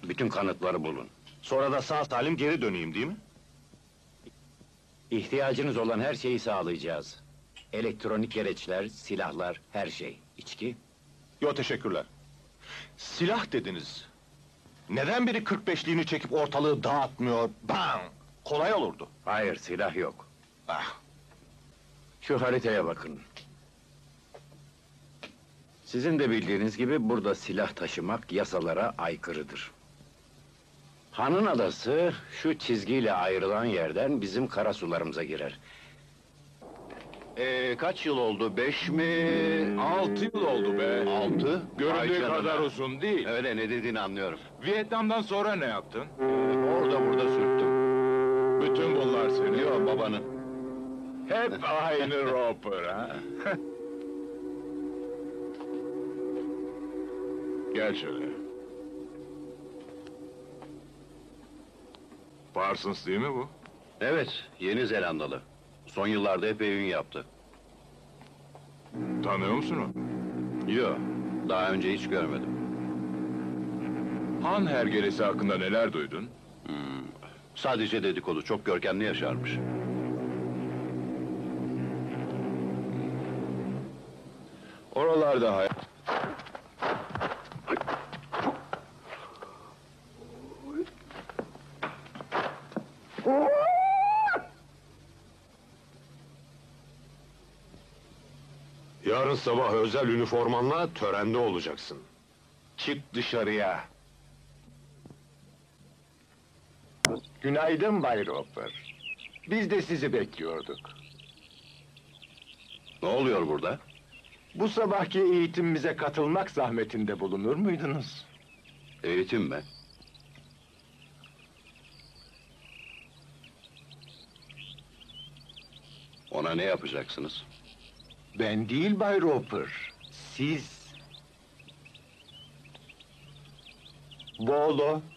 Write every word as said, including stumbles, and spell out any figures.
Bütün kanıtları bulun. Sonra da sağ salim geri döneyim, değil mi? İhtiyacınız olan her şeyi sağlayacağız. Elektronik gereçler, silahlar, her şey. İçki? Yo, teşekkürler. Silah dediniz. Neden biri kırk beşliğini çekip ortalığı dağıtmıyor? Bam! Kolay olurdu. Hayır, silah yok. Ah! Şu haritaya bakın. Sizin de bildiğiniz gibi burada silah taşımak yasalara aykırıdır. Han'ın adası şu çizgiyle ayrılan yerden bizim karasularımıza girer. Ee, kaç yıl oldu? Beş mi? Altı yıl oldu be. Altı? Vay Göründüğü canına. kadar uzun değil. Öyle, ne dediğini anlıyorum. Vietnam'dan sonra ne yaptın? Orada burada sürttüm. Bütün bunlar senin. Yok, babanın. Hep aynı Roper ha. Gel şöyle. Parsons değil mi bu? Evet, Yeni Zelandalı. Son yıllarda epey ün yaptı. Tanıyor musun onu? Yok, daha önce hiç görmedim. Han hergelesi hakkında neler duydun? Hmm, sadece dedikodu, çok görkemli yaşarmış. Oralarda hay... Yarın sabah özel üniformanla törende olacaksın. Çık dışarıya. Günaydın Bay Roper. Biz de sizi bekliyorduk. Ne oluyor burada? Bu sabahki eğitimimize katılmak zahmetinde bulunur muydunuz? Eğitim mi? Ona ne yapacaksınız? Ben değil Bay Roper, siz. Bolo,